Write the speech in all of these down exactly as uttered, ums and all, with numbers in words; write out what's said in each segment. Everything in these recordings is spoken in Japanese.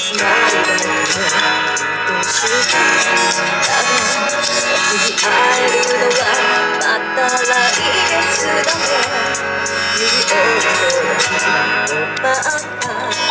つまりだけどうしただろう次会えるのはまた来月だね指折りそうな日を待った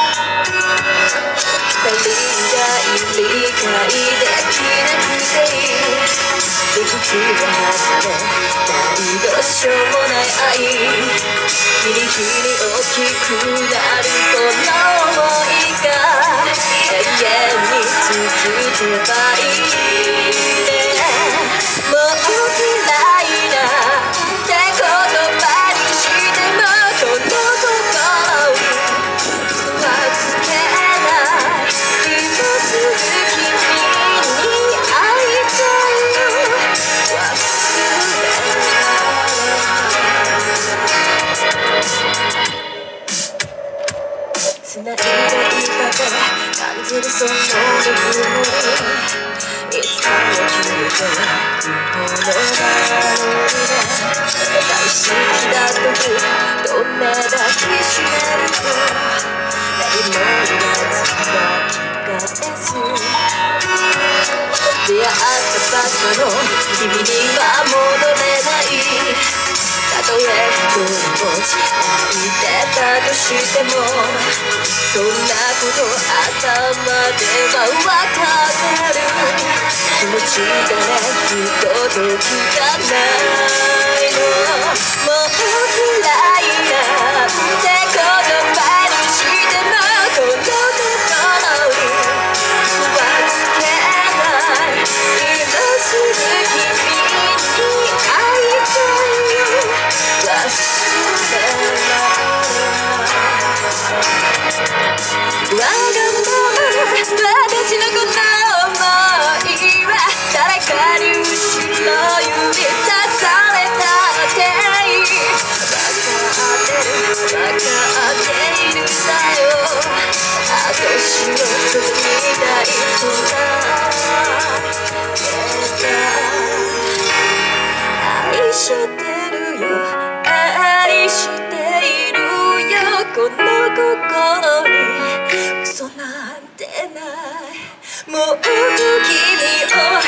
二人が理解できなくていいできるはずでないどうしようもない愛日に日に大きくなるこの想いが永遠に続けばいいねもう嫌いなって言葉にしてもこの心に嘘はつけない今すぐ君に会いたいよ忘れ繋いでいたと感じるそのぬくもりいつかは消えてくものだろうね大好きだ時どんな抱きしめると何も言わず抱き返す出会った場所の君には戻れないたとえ一人ぼっち泣いてたとしてもそんなこと頭では分かってる気持ちがねずっと時がないのもう嫌いなって言葉にしてもこの心に嘘はつけない今すぐ君に会いたいよ忘れないわがまま私のこの想いは誰かに後ろ指さされたっていい分かってる分かっているんだよ私のことみたいそんな愛してるよ愛しているよこの心に嘘なんてないもう君を